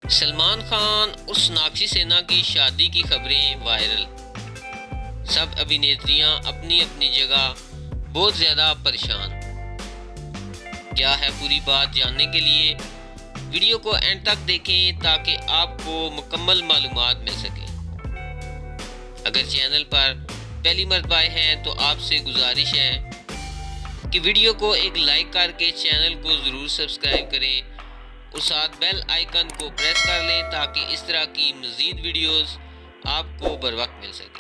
सलमान खान और सोनाक्षी सिन्हा की शादी की खबरें वायरल। सब अभिनेत्रियां अपनी अपनी जगह बहुत ज़्यादा परेशान। क्या है पूरी बात जानने के लिए वीडियो को एंड तक देखें ताकि आपको मुकम्मल मालूमात मिल सके। अगर चैनल पर पहली मर्तबा आए हैं तो आपसे गुजारिश है कि वीडियो को एक लाइक करके चैनल को ज़रूर सब्सक्राइब करें और साथ बेल आइकन को प्रेस कर लें ताकि इस तरह की मज़ीद वीडियोस आपको बर वक्त मिल सके।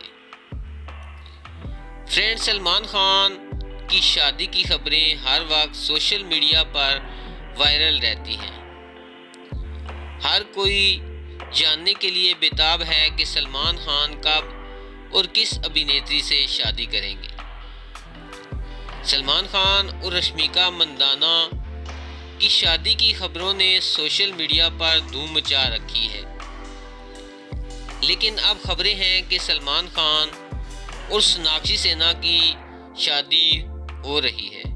फ्रेंड, सलमान खान की शादी की खबरें हर वक्त सोशल मीडिया पर वायरल रहती हैं। हर कोई जानने के लिए बेताब है कि सलमान खान कब और किस अभिनेत्री से शादी करेंगे। सलमान खान और रश्मिका मंदाना की शादी की खबरों ने सोशल मीडिया पर धूम मचा रखी है, लेकिन अब खबरें हैं कि सलमान खान और सोनाक्षी सिन्हा की शादी हो रही है।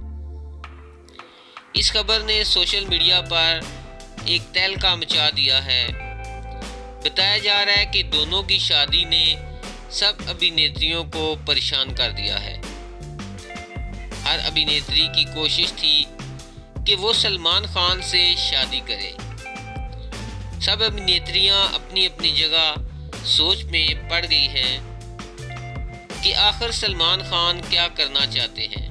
इस खबर ने सोशल मीडिया पर एक तहलका मचा दिया है। बताया जा रहा है कि दोनों की शादी ने सब अभिनेत्रियों को परेशान कर दिया है। हर अभिनेत्री की कोशिश थी कि वो सलमान खान से शादी करे। सब अभिनेत्रियां अपनी अपनी जगह सोच में पड़ गई हैं कि आखिर सलमान खान क्या करना चाहते हैं।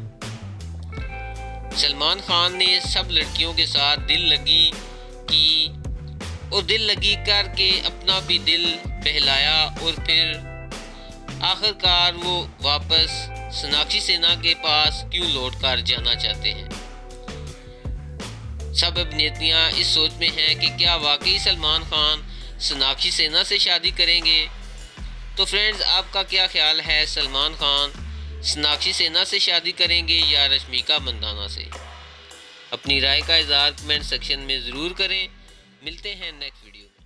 सलमान खान ने सब लड़कियों के साथ दिल लगी की और दिल लगी करके अपना भी दिल बहलाया और फिर आखिरकार वो वापस सोनाक्षी सिन्हा के पास क्यों लौट कर जाना चाहते हैं। सब अभिनेत्रियां इस सोच में हैं कि क्या वाकई सलमान खान सोनाक्षी सिन्हा से शादी करेंगे। तो फ्रेंड्स, आपका क्या ख्याल है, सलमान खान सोनाक्षी सिन्हा से शादी करेंगे या रश्मिका मंदाना से? अपनी राय का इज़हार कमेंट सेक्शन में ज़रूर करें। मिलते हैं नेक्स्ट वीडियो में।